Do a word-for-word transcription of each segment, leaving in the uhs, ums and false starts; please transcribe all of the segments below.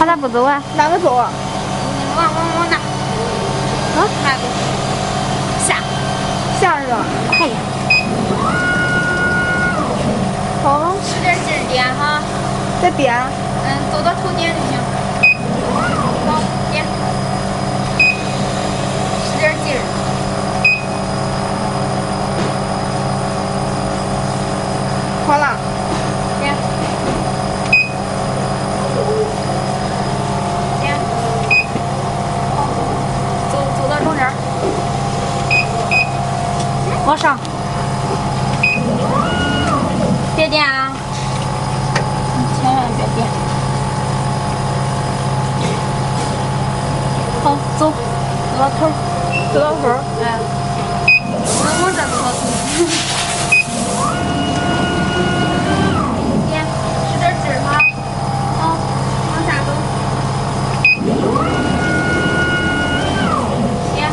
他咋不走啊？ 哪个走啊？ 往往往哪？ 啊？ 哪个？下下是吧？ 快点！ 好， 使点劲儿点哈。 再点。 嗯，走到头点就行。好，点。使点劲儿。 好了。 点。点。好，走走到中间。 往上。 别点啊！ 你千万别点。好，走，走到头儿， 走到头儿。 哎，我往这走到头。点，使点劲儿哈。好，往下走。点。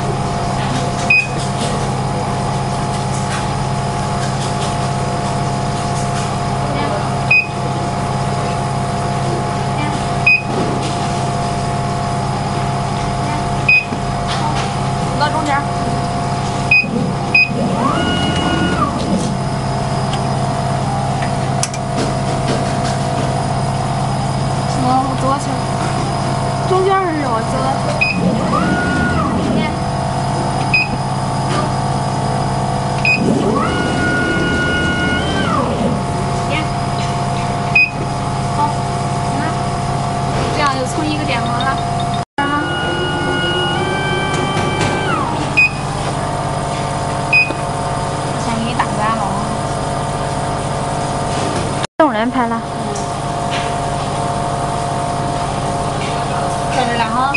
到中间。 我我走去。 中间是我走到头。 点。点。好，行了，这样就从一个点好了。 先给你打转了。动人拍了。 到这了哈。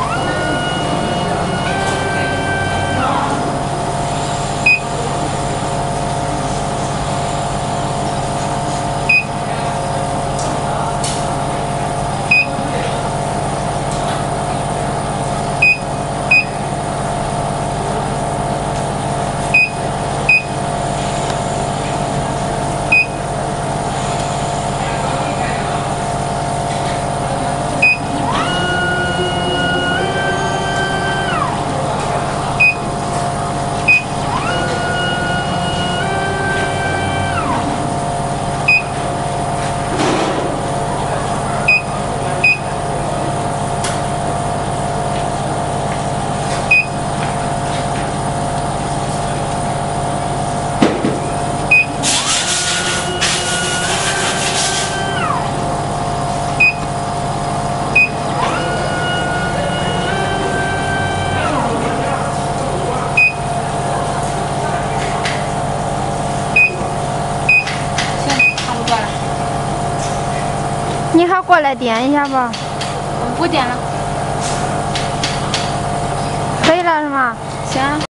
你还过来点一下吧。 不点了。 可以了是吗？ 行。